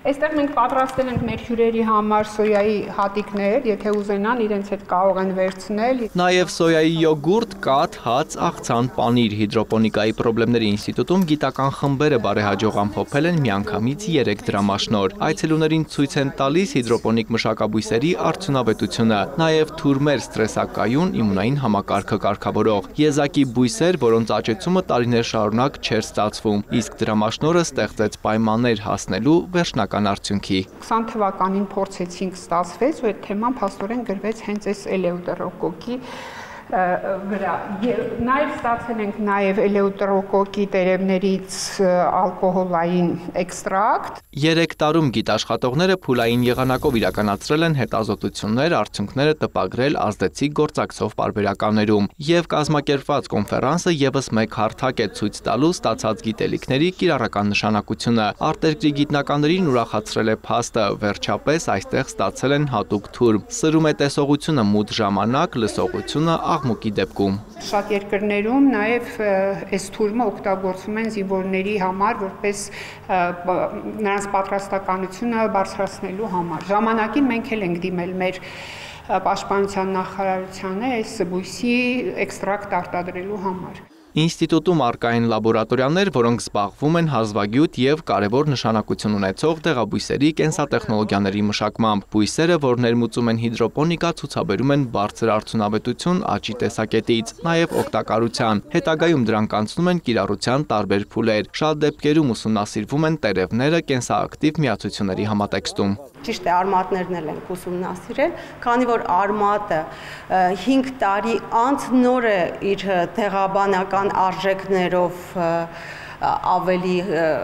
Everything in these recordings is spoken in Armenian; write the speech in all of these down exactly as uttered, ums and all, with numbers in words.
Այստեղ մենք պատրաստել ենք մեր հյուրերի համար սոյայի հատիկներ, եթե ուզենան իրենց հետ կարող են վերցնել։ Նաև սոյայի յոգուրտ, կաթ, հաց, աղցան, պանիր։ Հիդրոպոնիկայի պրոբլեմների ինստիտուտում գիտական խմբերը բարեհաջող ամփոփել են միանգամից երեք դրամաշնոր։ Այցելուներին ցույց են տալիս հիդրոպոնիկ մշակաբույսերի արդյունավետությունը, նաև թուրմեր ստրեսակայուն իմունային համակարգը կարգավորող, եզակի բույսեր, որոնց աճեցումը տարիներ շարունակ չէր ստացվում, իսկ դրամաշնորը ստեղծեց պայմաններ հասնելու վերջնական արդյունքի։ քսան թվականին փորձեցինք, ստացվեց, ու այդ թեման փաստորեն գրվեց հենց այս էլեուտերոկոկի վրա։ Նաև ստացել ենք նաև էլեուտերոկոկի տերևներից ալկոհոլային էքստրակտ։ Երեք տարում գիտաշխատողները փուլային եղանակով իրականացրել են հետազոտություններ, արդյունքները տպագրել ազդեցիկ գործակցով պարբերականներում, եւ կազմակերպված կոնֆերանսը եւս մեկ հարթակ է ցույց տալու ստացած գիտելիքների կիրառական նշանակությունը։ Արտերկրի գիտնականներին ուրախացրել է փաստը, վերջապես այստեղ ստացել են հատուկ թուրմ։ Սրում է տեսողությունը մութ ժամանակ, լսողությունը աղմուկի դեպքում։ Շատ երկրներում նաև այս թուրմը օգտագործում են զինվորների համար, որպես նրանց պատրաստականությունը բարձրացնելու համար։ Ժամանակին մենք էլ ենք դիմել մեր պաշտպանության նախարարությանը այս բույսի էքստրակտ արտադրելու համար։ Ինստիտուտում առկա են լաբորատորիաներ, որոնք զբաղվում են հազվագյուտ եւ կարևոր նշանակություն ունեցող դեղաբույսերի կենսատեխնոլոգիաների մշակմամբ։ Բույսերը, որ ներմուծում են հիդրոպոնիկա, ցուցաբերում են բարձր արդյունավետություն աճի տեսակետից, նաեւ օգտակարության։ Հետագայում դրանք անցնում են կիրառության տարբեր փուլեր։ Շատ դեպքերում ուսումնասիրվում են տերևները կենսաակտիվ միացությունների համատեքստում։ Ճիշտ է, արմատներն էլ ենք ուսումնասիրել, քանի որ արմատը հինգ տարի անց նոր է իր դեղաբանական արժեքներով ավելի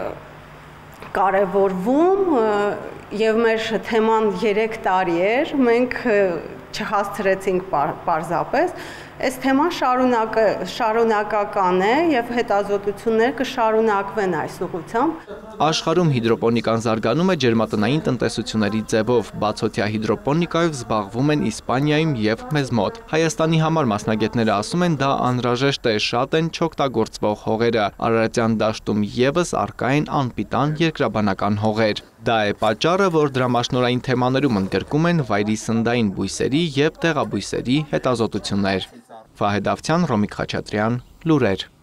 կարևորվում եւ մեր թեման երեք տարի էր, մենք չհասցրեցինք պարզապես, այս թեման շարունակ, շարունակական է եւ հետազոտությունները կշարունակվեն այս ուղղությամբ։ Աշխարհում հիդրոպոնիկան զարգանում է ջերմատնային տնտեսությունների ձևով, բացօթյա հիդրոպոնիկայով զբաղվում են Իսպանիայում եւ մեզ մոտ։ Հայաստանի համար մասնագետները ասում են, դա անհրաժեշտ է, շատ են չօգտագործվող հողերը, Արարատյան դաշտում եւս առկա են անպիտան երկրաբանական հողեր։ Դա է պատճառը, որ դրամաշնորային թեմաներում ընդգրկում են վայրի սննդային բույսերի եւ տեղաբույսերի հետազոտություններ։ Վահեդ Ավթյան, Ռոմիկ Խաչատրյան, լուրեր։